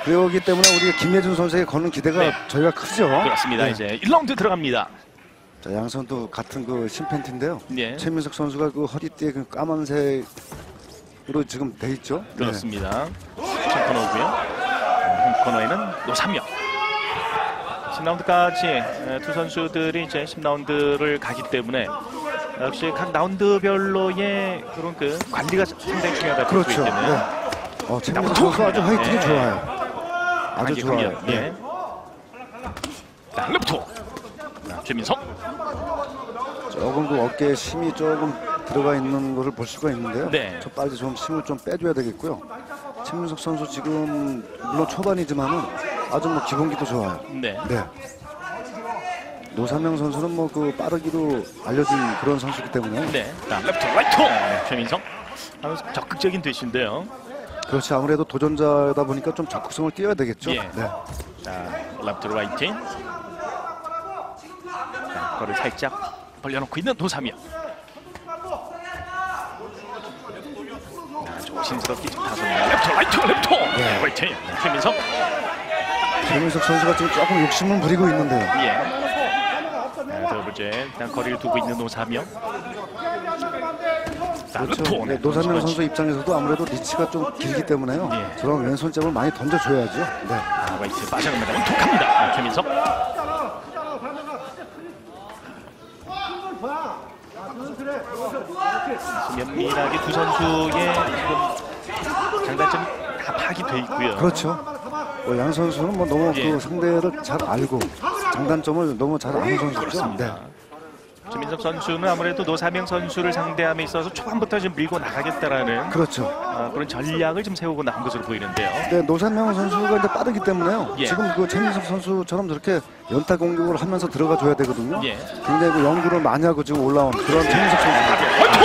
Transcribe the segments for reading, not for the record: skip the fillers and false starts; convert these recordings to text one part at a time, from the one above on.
그러기 때문에 우리 김예준 선수에게 거는 기대가 네. 저희가 크죠. 그렇습니다. 네. 이제 1라운드 들어갑니다. 자, 양선도 같은 그 심팬티인데요. 네. 최민석 선수가 그 허리띠에 그 까만색으로 지금 돼 있죠. 그렇습니다. 첫 코너고요. 한 코너에는 노삼명. 10라운드까지 두 선수들이 이제 10라운드를 가기 때문에 역시 각 라운드별로의 그런 그 관리가 상당히 중요하다고 볼 수 그렇죠. 있겠네요. 네. 최민석 선수 아주 화이팅이 네. 좋아요. 아주 좋아요. 네. 자, 레프트. 최민석. 조금 그 어깨에 힘이 조금 들어가 있는 것을 볼 수가 있는데요. 네. 저 빨리 좀 힘을 좀 빼줘야 되겠고요. 최민석 선수 지금 물론 초반이지만은 아주 뭐 기본기도 좋아요. 네. 네. 노삼영 선수는 뭐 그 빠르기로 알려진 그런 선수이기 때문에. 네. 자, 레프트, 라이트. 최민석. 아주 적극적인 대시인데요. 그렇지, 아무래도 도전자다 보니까 좀 적극성을 띄어야 되겠죠. 예. 네. 자, 레프트, 라이트. 자, 거를 살짝 벌려놓고 있는 노삼영. 조심스럽게 좀 다섯명. 레프트, 라이트, 레프트. 네. 라이트. 최민석. 최민석 선수가 지금 조금 욕심을 부리고 있는데요. 예. 더블제 일단 거리를 두고 있는 노삼영. 그렇죠. 네, 노삼영 선수 입장에서도 아무래도 리치가 좀 길기 때문에요. 예. 저런 왼손잡을 많이 던져줘야죠. 네. 라이트 빠져갑니다. 원톡합니다. 최민석. 면밀하게 두 선수의 장단점이 다 파악이 돼 있고요. 그렇죠. 양 선수는 뭐 너무 예. 그 상대를 잘 알고 장단점을 너무 잘 아는 선수죠. 그렇습니다. 최민석 선수는 아무래도 노삼영 선수를 상대함에 있어서 초반부터 좀 밀고 나가겠다라는 그렇죠. 그런 전략을 좀 세우고 나온 것으로 보이는데요. 네, 노삼영 선수가 이제 빠르기 때문에요. 예. 지금 그 최민석 선수처럼 저렇게 연타 공격을 하면서 들어가 줘야 되거든요. 예. 굉장히 그 연구를 많이 하고 지금 올라온 그런 최민석 선수입니다.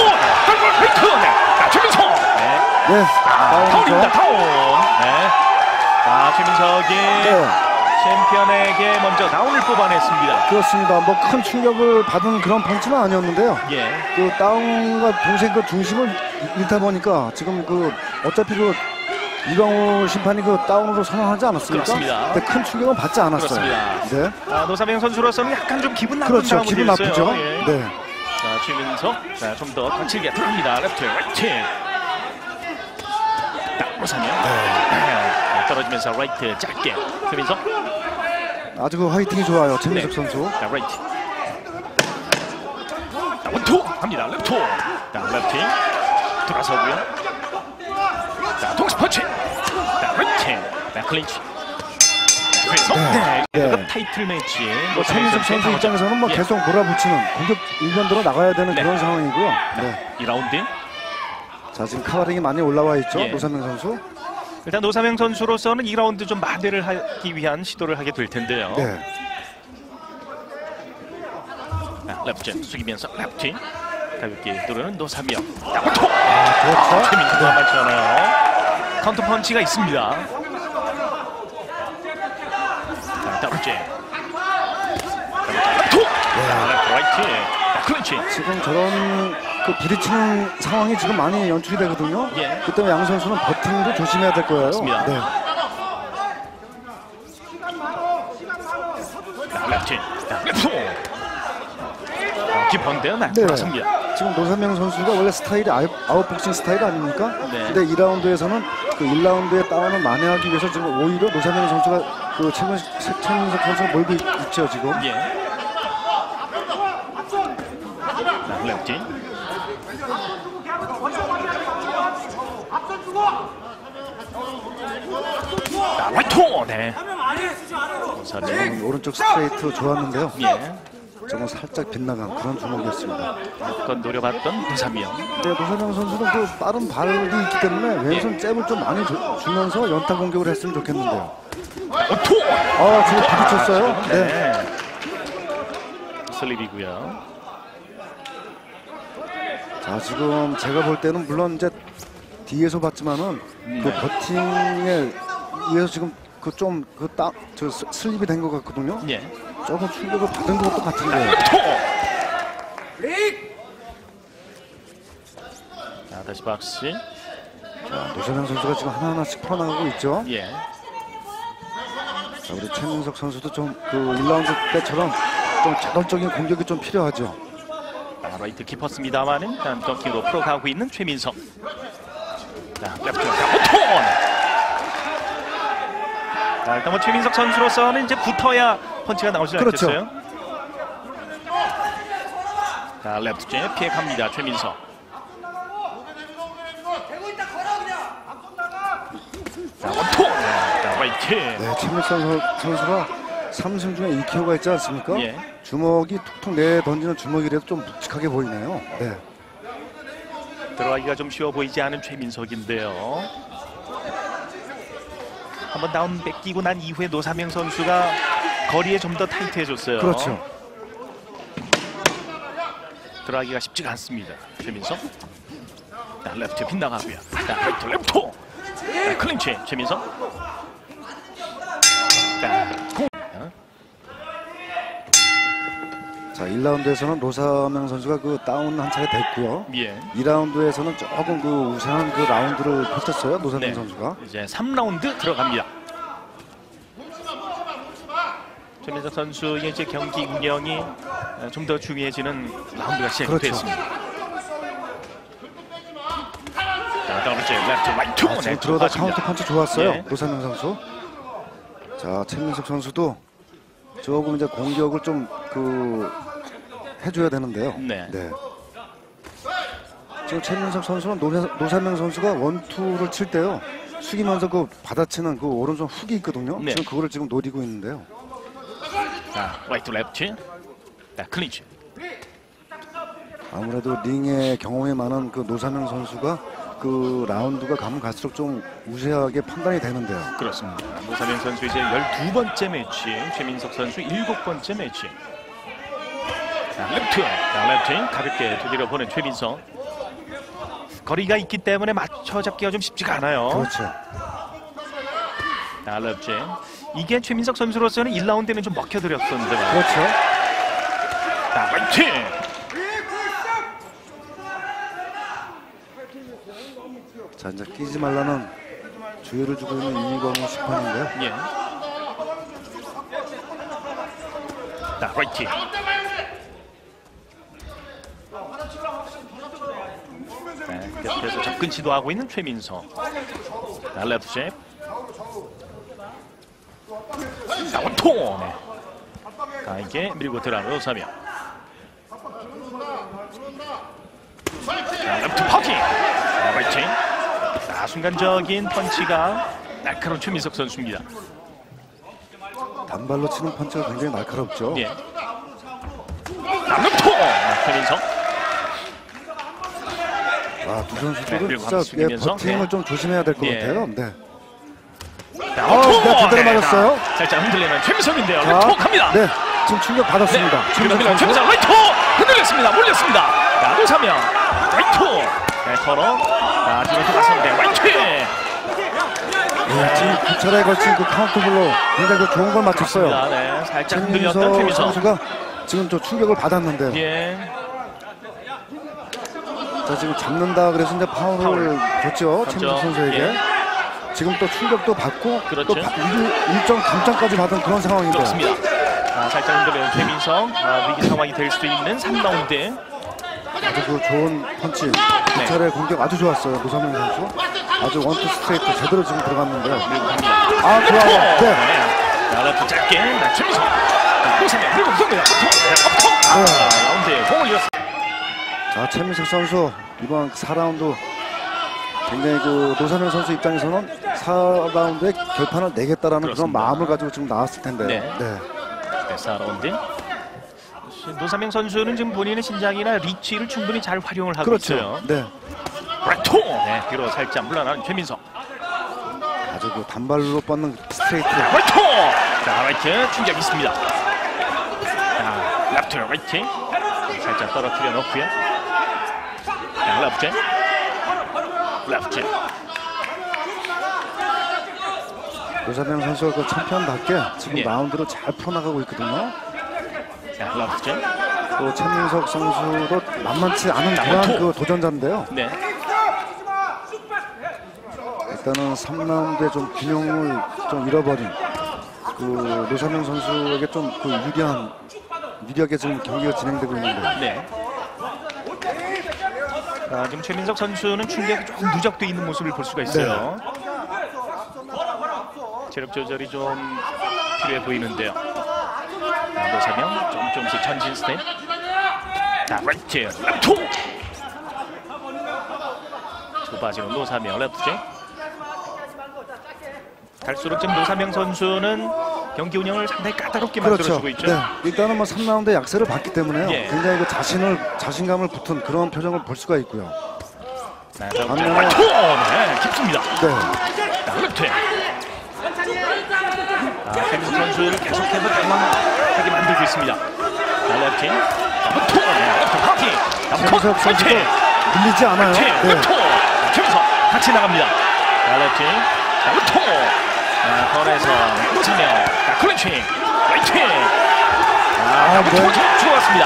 최민석. 네. 네, 타운입니다. 타운. 네. 자, 최민석이 네, 챔피언에게 먼저 다운을 뽑아냈습니다. 그렇습니다. 뭐 큰 충격을 받은 그런 펀치는 아니었는데요. 예. 그 다운과 동생 그 중심을 잃다 보니까 지금 그 어차피 그 이광호 심판이 그 다운으로 선언하지 않았습니까? 그렇습니다. 근데 큰 충격은 받지 않았어요. 그렇습니다. 네, 노삼영 선수로서는 약간 좀 기분 나쁜 그렇죠. 기분 다운이었어요. 나쁘죠. 예. 네, 자, 최민석. 자, 좀 더 거칠게 들어갑니다. 레프트, 라이트. 노삼영. 떨어지면서 라이트 짧게. 최민석. 아주 그 화이팅이 좋아요. 최민석 네. 선수. 자, 라이트. 자, 원투 갑니다. 레프트. 자, 레프트. 돌아서고요. 자, 동시 펀치. 자, 라이트. 자, 클린치. 그래서 네. 네. 타이틀 매치. 뭐 최민석 선수 입장에서는 뭐 예. 계속 몰아붙이는 공격 일변도로 나가야 되는 네. 그런 상황이고요. 네. 2라운드. 자, 지금 카바링이 많이 올라와 있죠. 예. 노삼영 선수. 일단 노삼영 선수로서는 2라운드 좀 만회를 하기 위한 시도를 하게 될 텐데요. 네. 자, 레프트 숙이면서 레프트. 가볍게 누르는 노삼영. 자, 그렇죠. 최민석 맞잖아요. 카운터 펀치가 있습니다. 자, 더블제. 레프트. 라이트. 자, 클린치. 지금 저런 그 부딪히는 상황이 지금 많이 연출이 되거든요. 예. 그때 양 선수는 버팅도 조심해야 될 거예요. 맞습니다. 네. 자, 레프트. 자, 레프트. 깊은데요, 네. 네. 맞습니다. 지금 노삼영 선수가 원래 스타일이 아웃복싱 스타일 아닙니까? 네. 근데 2라운드에서는 그 1라운드의 다운을 만회하기 위해서 지금 오히려 노삼영 선수가 그 최민석 선수가 몰고 있죠 지금. 예. 자, 레프트. 자, 라이트. 네. 노삼영. 오른쪽 스트레이트 좋았는데요. 예. 정말 살짝 빗나간 그런 주먹이었습니다. 그건 노려봤던 노삼영. 네, 노삼영 선수는 그 빠른 발이 있기 때문에 왼손 잽을 좀 많이 주면서 연타 공격을 했으면 좋겠는데요. 지금 부딪혔어요. 네. 슬립이고요. 자, 지금 제가 볼 때는 물론 이제 뒤에서 봤지만은 그 버팅에 의해서 지금 그 좀 저 슬립이 된 것 같거든요. 예. 조금 충격을 받은 것도 같은데. 자, 다시 박스. 자, 노삼영 선수가 지금 하나하나씩 풀어나가고 있죠. 예. 자, 우리 최민석 선수도 좀 그 1라운드 때처럼 좀 자동적인 공격이 좀 필요하죠. 라이트 깊었습니다만은 일단 덩킹으로 풀어가고 있는 최민석. 자, 레프트 호톤. 자, 일단 뭐 최민석 선수로서는 이제 붙어야 펀치가 나오지 그렇죠. 않겠어요? 자, 레프트 잽 피해갑니다. 최민석. 자, 원톤. 자, 라이트. 네, 최민석 선수가 3승 중에 2KO가 있지 않습니까? 예. 주먹이 툭툭 내 던지는 주먹이라도 좀 묵직하게 보이네요. 네. 들어가기가 좀 쉬워 보이지 않은 최민석인데요. 한번 다운 뺏기고 난 이후에 노사명 선수가 거리에 좀 더 타이트해졌어요. 그렇죠. 들어가기가 쉽지가 않습니다. 최민석. 자, 레프트 빗나가고요. 자, 라이트 레프트. 자, 클린치 최민석. 자, 자, 1라운드에서는 노사명 선수가 그 다운 한 차례 됐고요. 예. 2라운드에서는 조금 그 우세한 그 라운드를 펼쳤어요. 노사명 네. 선수가. 이제 3라운드 들어갑니다. 최민석 선수의 이제 경기 운영이 좀 더 중요해지는 라운드가 시작이 그렇죠. 됐습니다. 자, 다음 이제 레프트 라이트. 아, 지금 들어오다 카운터 펀치 좋았어요. 예. 노사명 선수. 자, 최민석 선수도 조금 이제 공격을 좀 그 해줘야 되는데요. 네. 지금 최민석 선수는 노사명 선수가 원투를 칠 때요. 숙이면서 그 받아치는 그 오른손 훅이 있거든요. 네. 지금 그거를 지금 노리고 있는데요. 자, 라이트 레프트. 자, 클린치. 아무래도 링에 경험이 많은 그 노사명 선수가 그 라운드가 가면 갈수록 좀 우세하게 판단이 되는데요. 그렇습니다. 노사명 선수 이제 12번째 매치, 최민석 선수 7번째 매치. 자, 레프트. 자, 레프트 가볍게 두드려 보는 최민석. 거리가 있기 때문에 맞춰 잡기가 좀 쉽지가 않아요. 그렇죠. 자, 레프트. 이게 최민석 선수로서는 1라운드는 좀 먹혀드렸었는데. 그렇죠. 자, 라이트. 자, 이제 끼지 말라는 주의를 주고 있는 이광호 심판인데요. 예. 자, 라이트. 네, 계속해서 접근 시도하고 있는 최민석. 자, 레프트 잽. 자, 원통. 네. 강하게 밀고 들어가는 노사명. 자, 레프트 파킹. 자, 라이트. 자, 순간적인 펀치가 날카로운 최민석 선수입니다. 단발로 치는 펀치가 굉장히 날카롭죠. 예. 자, 레프트. 최민석. 와, 두 네, 선수들은 그리고 진짜 숙이면서, 버팅을 네. 좀 조심해야 될 것 예. 같아요. 네. 자, 네, 제대로 맞았어요. 자, 살짝 흔들리는 최민석인데요. 자, 레프트 갑니다. 네, 지금 충격 받았습니다. 최민석 최민석 라이트 흔들렸습니다. 몰렸습니다. 자, 노사명 라이트. 네, 서로. 자, 뒤로 돌아서는데 라이트. 네, 지금 두 차례에 걸친 그 카운터블로 굉장히 그 좋은 걸 맞췄어요. 자, 네, 살짝 흔들렸던 최민석 최민석. 선수가 지금 저 충격을 받았는데요. 예. 자, 지금 잡는다 그래서 이제 파울을 줬죠. 최민석 선수에게. 예. 지금 또 충격도 받고 그렇죠. 또 일정 감점까지 받은 그런 상황인데요. 그렇습니다. 자, 살짝 흔들리는 최민석. 위기 상황이 될 수도 있는 3라운드. 아주 그 좋은 펀치. 네. 두 차례 공격 아주 좋았어요. 노사명 선수. 아주 원투 스트레이트 제대로 지금 들어갔는데요. 아, 좋아요. 네. 자, 레프트 짧게. 자, 최민석. 자, 노사명 그리고 경기가 라운드에 공을 이었습니다. 자, 최민석 선수 이번 4라운드 굉장히 그 노사명 선수 입장에서는 4라운드에 결판을 내겠다라는 그런 그렇습니다. 마음을 가지고 지금 나왔을 텐데요. 네. 네. 네, 4라운드. 노사명 선수는 지금 본인의 신장이나 리치를 충분히 잘 활용을 하고 그렇죠. 있어요. 네. 라이트. 네, 뒤로 살짝 물러나는 최민석. 아주 그 단발로 뻗는 스트레이트. 라이트. 자, 라이트 충격 있습니다. 자, 레프트 라이트. 살짝 떨어뜨려 놓고요. 자, 레프트. 레프트. 노사명 선수가 그 챔피언답게 지금 예. 라운드를 잘 풀어나가고 있거든요. 자, 레프트. 또 최민석 선수도 만만치 않은 그런 그 도전자인데요. 네. 일단은 3라운드에 좀 균형을 좀 잃어버린 그 노사명 선수에게 좀 그 유리하게 지금 경기가 진행되고 있는데. 네. 자, 지금 최민석 선수는 충격이 조금 누적돼 있는 모습을 볼 수가 있어요. 체력 조절이 좀 필요해 보이는데요. 자, 노사명 조금씩 전진 스텝. 자, 라이트, 랩토. 좁아지는 노사명, 랩트. 갈수록 지금 노사명 선수는 경기 운영을 상당히 까다롭게 그렇죠. 만들어주고 있죠. 네. 일단은 뭐 3라운드 약세를 봤기 때문에요. 예. 굉장히 그 자신감을 붙은 그런 표정을 볼 수가 있고요. 네, 반면에 네, 깊습니다. 네. 자, 랩트. 최민석 선수를 계속해서 당황하게 만들고 있습니다. 자, 랩트. 자, 랩트 파티. 최민석 선수도 밀리지 않아요. 네. 랩트. 최민석 같이 나갑니다. 자, 랩트. 자, 랩트. 번에서 노사명. 자, 클린치. 라이트. 랩트 들어왔습니다.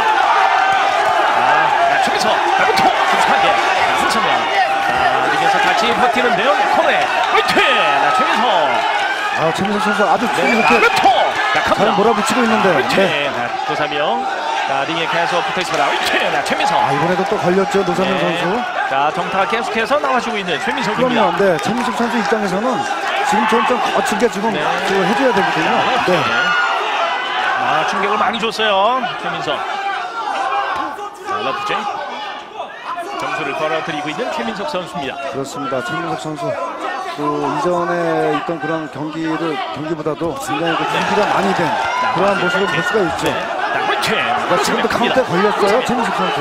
최민석. 자, 랩트. 수수하게. 노사명. 이겨서 같이 버티는데요. 코너에 라이트. 최민석. 최민석 선수 아주 랩트. 잘 몰아붙이고 있는데. 네. 노사명. 자, 링에 계속 붙어있습니다. 라이트. 최민석. 이번에도 또 걸렸죠, 노사명 선수. 자, 정타가 계속해서 나와주고 있는 최민석입니다. 그럼요. 네, 최민석 선수 입장에서는 지금 좀 거칠게 지금 그 해줘야 되거든요. 네. 충격을 많이 줬어요, 최민석. 자, 러프제. 점수를 벌어들이고 있는 최민석 선수입니다. 그렇습니다. 최민석 선수 그 이전에 있던 그런 경기보다도 굉장히 그 준비가 많이 된 그러한 모습을 볼 수가 있죠. 그러니까 지금도 카운트에 걸렸어요, 최민석 선수.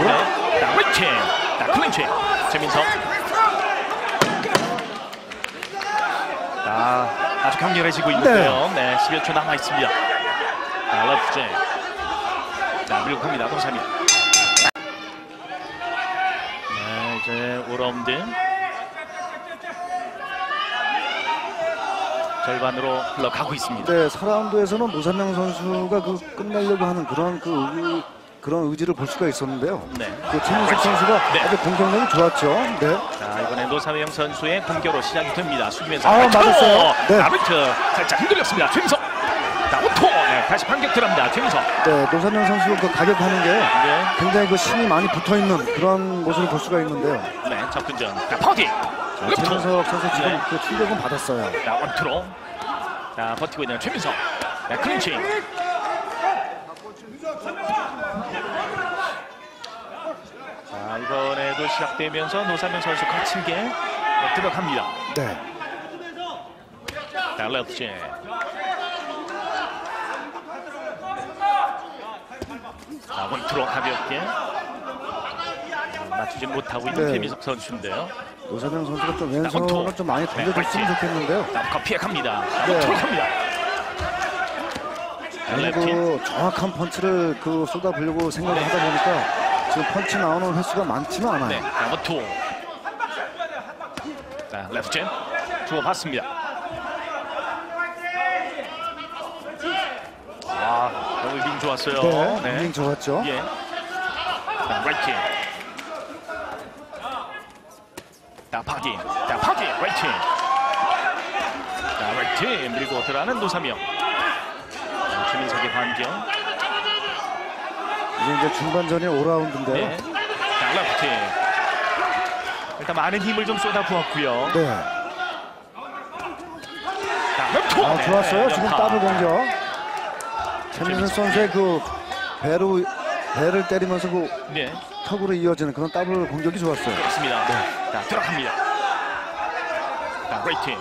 클린치. 최민석. 아주 강렬해지고 있는데요. 네, 10여 초 남아 있습니다. 자, 러프제. 자, 밀고 갑니다. 노사명. 네, 이제 5라운드 절반으로 흘러가고 있습니다. 네, 4라운드에서는 노사명 선수가 그 끝내려고 하는 그런 의지를 볼 수가 있었는데요. 네. 그 최민석 선수가 아주 공격력이 좋았죠. 네. 자, 이번에 노사명 선수의 공격으로 시작이 됩니다. 숙이면서 맞았어요. 네. 라이트 살짝 흔들렸습니다. 최민석. 자, 오토. 네, 다시 반격 들어갑니다. 최민석. 네, 노사명 선수 그 가격하는 게 네. 굉장히 그 힘이 많이 붙어 있는 그런 모습을 볼 수가 있는데요. 네, 접근전. 자, 파우디. 최민석 선수 지금 네. 그 충격은 받았어요. 자, 원투로. 자, 버티고 있는 최민석. 자, 클린치. 자, 이번에도 시작되면서 노사명 선수 거칠게 들어갑니다. 네. 자, 레프트. 자, 원투로 가볍게 맞추지 못하고 있는 네. 최민석 선수인데요. 노사명 선수가 좀 왼손을 좀 많이 던져줬으면 좋겠는데요. 자, 피해 갑니다. 네. 원투로 갑니다. 그 정확한 펀치를 그 쏟아보려고 생각을 하다 보니까 지금 펀치 나오는 횟수가 많지는 않아요. 네, 자, 원투. 자, 레프트 주고받습니다. 오늘 링 좋았어요. 네, 링 좋았죠. 예. 자, 라이트. 자, 파기. 자, 파기. 라이트. 자, 라이트 밀고 들어가는 노사명. 자, 최민석의 반경. 이제 중반전이 5라운드인데요. 네. 자, 레프트. 일단 많은 힘을 좀 쏟아부었고요. 네. 자, 레프트. 좋았어요. 네, 지금 연타. 더블 공격. 최민석 선수의 그 배를 때리면서 그 네. 턱으로 이어지는 그런 더블 공격이 좋았어요. 그렇습니다. 자, 들어갑니다. 자, 레이팅.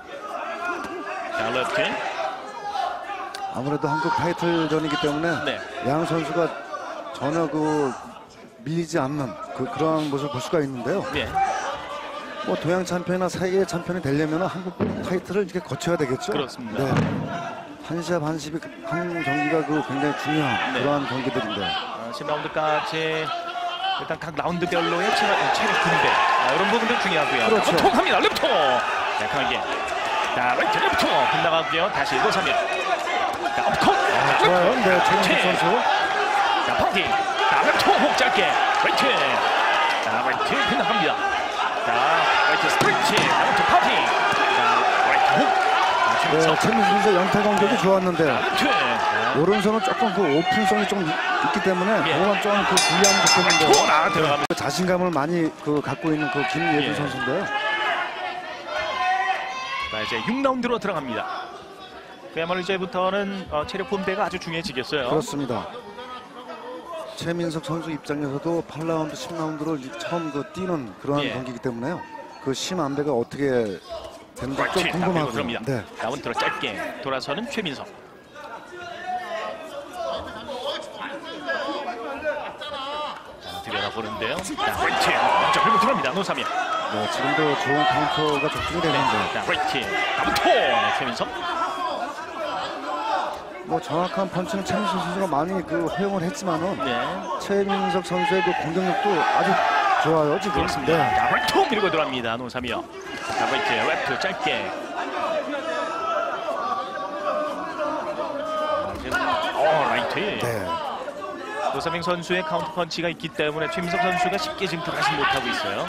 자, 레프트. 아무래도 한국 타이틀전이기 때문에 네. 양 선수가 전혀 그 밀리지 않는 그런 모습을 볼 수가 있는데요. 네. 뭐 동양 챔피언이나 세계 챔피언이 되려면 한국 타이틀을 이렇게 거쳐야 되겠죠. 그렇습니다. 네. 한 시합 한 시합이 한 경기가 그 굉장히 중요한 네. 그러한 경기들인데. 10라운드까지 일단 각 라운드별로의 체력 분배 이런 부분들 중요하고요. 그렇죠. 톡합니다. 랩토. 자, 강하게. 자, 라이트 랩토 빗나가고요. 다시 노사명. 자, 업컷. 좋아요. 네, 최민석 선수. 자, 파운딩. 자, 랩토 혹 짧게. 라이트. 자, 라이트 빗나갑니다. 자, 라이트 스프린트. 자, 파운딩. 자, 라이트 혹. 자, 최민석. 네, 최민석 선수 연타 공격이 좋았는데 네. 오른손은 조금 그 오픈성이 좀 있기 때문에 예. 그거만 좀 그 주의하면 좋겠는데 아, 들어갑니다. 그 자신감을 많이 그 갖고 있는 그 김예준 예. 선수인데요. 자, 이제 6라운드로 들어갑니다. 그야말로 이제부터는 체력 분배가 아주 중요해지겠어요. 그렇습니다. 최민석 선수 입장에서도 8라운드, 10라운드를 처음 그 뛰는 그러한 예. 경기이기 때문에요. 그 심안배가 어떻게 되는지 좀 궁금하고요. 들어갑니다. 네. 라운드로 짧게 돌아서는 최민석. 자, 들여다보는데요. 자, 화이팅! 먼저 끌고 들어갑니다. 노사미야. 네, 지금도 좋은 카운터가 적중이 되는데 자, 화이팅! 가부토! 네, 최민석. 뭐 정확한 펀치는 최민석 선수가 많이 그 허용을 했지만은 네. 최민석 선수의 그 공격력도 아주 좋아요 지금. 그렇습니다. 네. 자, 화이팅! 밀고 들어갑니다. 노사미야. 자, 화이팅! 랩트 짧게. 라이트. 네. 노사명 선수의 카운터 펀치가 있기 때문에 최민석 선수가 쉽게 지금 들어가지 못하고 있어요.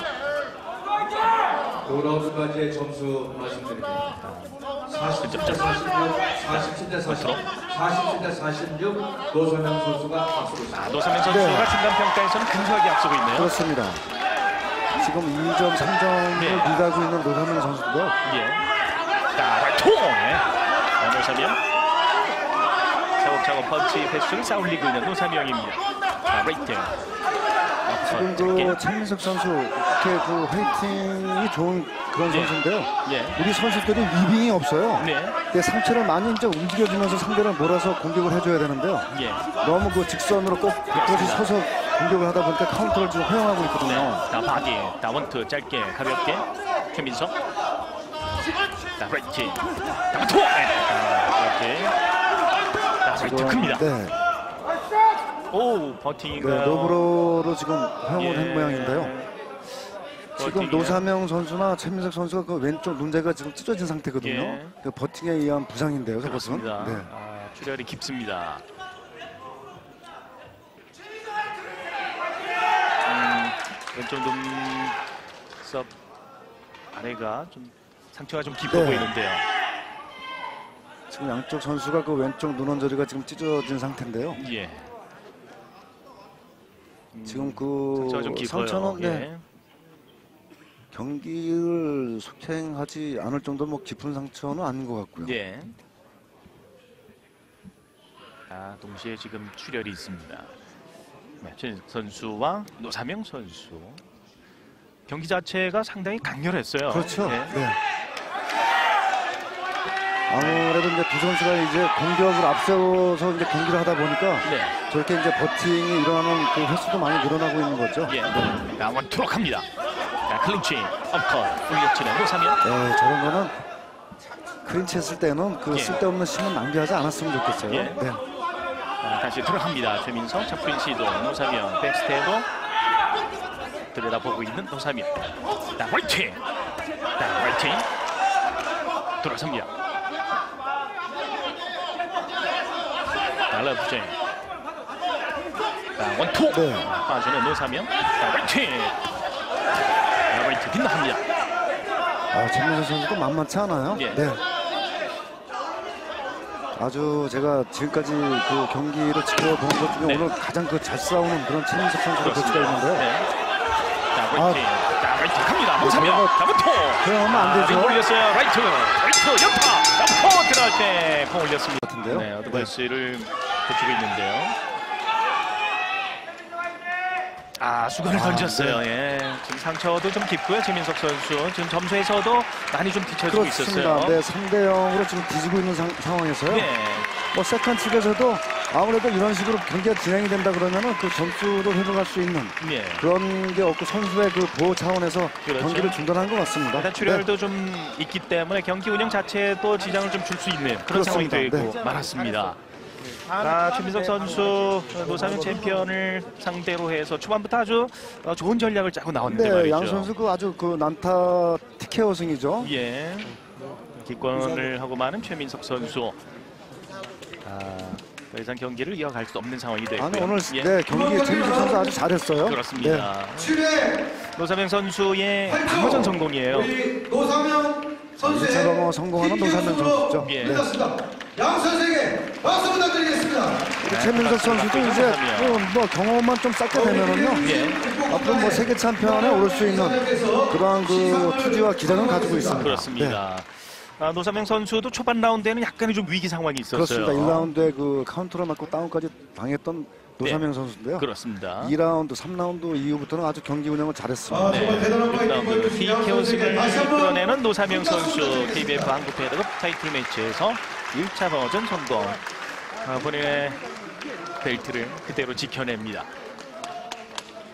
5라운드까지의 점수 말씀드립니다. 47대 46, 47대 40, 47대 46 노선영 선수가 앞서고 있습니다. 노사명 선수가 네. 중간 평가에서는 근소하게 앞서고 있네요. 그렇습니다. 지금 2점, 3점을 네. 리드하고 있는 노선명 선수인데요. 예. 자, 화이팅! 네. 노사명. 차곡차곡 펀치 횟수를 쌓아올리고 있는 노사명입니다. 자, 레이팅. 지금 그 최민석 선수 이렇게 그 회이팅이 좋은 그런 예. 선수인데요. 예. 우리 선수들이 위빙이 없어요. 네. 근데 상체를 많이 이제 움직여주면서 상대를 몰아서 공격을 해줘야 되는데요. 예. 너무 그 직선으로 꼭 끝까지 서서 공격을 하다 보니까 카운터를 지금 허용하고 있거든요. 네. 자, 바디. 자, 원투 짧게 가볍게. 최민석. 자, 레이팅. 자, 원투! 네. 자, 이렇게. 자, 레이팅 큽니다. 네. 오, 버팅인가요? 네, 로브로로 지금 허용을 예. 한 모양인데요. 지금 버팅이요. 노사명 선수나 최민석 선수가 그 왼쪽 눈대가 지금 찢어진 상태거든요. 예. 그 버팅에 의한 부상인데요, 저것은. 그렇습니다. 네. 출혈이 깊습니다. 왼쪽 눈썹 아래가 좀 상처가 좀 깊어 네. 보이는데요. 지금 양쪽 선수가 그 왼쪽 눈 언저리가 지금 찢어진 상태인데요. 예. 지금 그 상처가 좀 깊어요. 상처는 네, 예. 경기를 속행하지 않을 정도 뭐 깊은 상처는 아닌 것 같고요. 예. 동시에 지금 출혈이 있습니다. 최 선수와 노사명 선수. 경기 자체가 상당히 강렬했어요. 그렇죠. 예. 네. 아무래도 이제 두 선수가 이제 공격을 앞세워서 이제 경기를 하다 보니까 네. 저렇게 이제 버팅이 일어나는 그 횟수도 많이 늘어나고 있는 거죠. 예. 자, 원투록 합니다. 자, 클린치, 업컷, 올려치는 노사명. 네, 저런 거는 클린치 했을 때는 그 예. 쓸데없는 힘은 낭비하지 않았으면 좋겠어요. 예. 네. 다시 들어갑니다. 최민석, 착프린 시도, 노사명, 백스텝으로 들여다보고 있는 노사명. 자, 화이팅! 자, 화이팅! 돌아섭니다. 자, 러브쟁. 자, 원투! 네. 빠지는 노사명. 자, 화이팅! 자, 화이팅 빗나갑니다. 최민석 선수도 만만치 않아요. 예. 네. 아주 제가 지금까지 그 경기를 지켜본 것 중에 네. 오늘 가장 그 잘 싸우는 그런 최민석 선수가 볼 수가 있는데요. 네. 자, 화이팅! 자, 화이팅 갑니다. 노사명. 저거 자, 원투! 허용하면 안 되죠. 링 올렸어요. 라이트, 연타, 들어갈 때 공 올렸습니다. 같은데요. 네, 어드바이스를 거치고 있는데요. 수건을 던졌어요. 예, 지금 상처도 좀 깊고요. 최민석 선수 지금 점수에서도 많이 좀 뒤쳐지고 그렇습니다. 있었어요. 네, 3대 0으로 지금 뒤지고 있는 상황에서요. 네, 뭐 세컨 측에서도 아무래도 이런 식으로 경기가 진행이 된다 그러면은 그 점수를 회복할 수 있는 예. 그런 게 없고 선수의 그 보호 차원에서 그렇죠. 경기를 중단한 것 같습니다. 일단 출혈도 좀 있기 때문에 경기 운영 자체에도 지장을 좀 줄 수 있는 그런 상황이 그렇습니다. 되고 네. 말았습니다. 최민석 선수 노사명 챔피언을 상대로 해서 초반부터 아주 좋은 전략을 짜고 나왔는데 네, 말이죠. 양 선수 그 아주 그 난타 TKO 승이죠. 예, 기권을 하고 마는 최민석 선수. 더 이상 경기를 이어갈 수 없는 상황이 되고요. 아니 오늘 예. 네 경기 최민석 선수 아주 잘했어요. 그렇습니다. 출애 노사명 선수의 방어전 성공이에요. 우리 노사명 1차 방어 성공하는 노사명 선수죠. 예. 네. 양 선생에게 박수 부탁드리겠습니다. 최민석 선수도 이제 뭐 경험만 좀 쌓게 되면은요. 예. 앞으로 뭐 세계 챔피언에 오를 수 있는 그러한 그 투지와 기량을 가지고 있습니다. 그렇습니다. 노사명 선수도 초반 라운드에는 약간의 좀 위기 상황이 있었어요. 그렇습니다. 1라운드에 그 카운터를 맞고 다운까지 당했던 노사명 선수인데요. 그렇습니다. 2라운드, 3라운드 이후부터는 아주 경기 운영을 잘했습니다. 정말 대단한 파이팅 6라운드 보여주신 양 TKO 승을 선수에게 다시 한번 이끌어내는 노사명 선수 KBF 한국 패드급 타이틀 매치에서 1차 방어전 성공. 본인의 벨트를 그대로 지켜냅니다.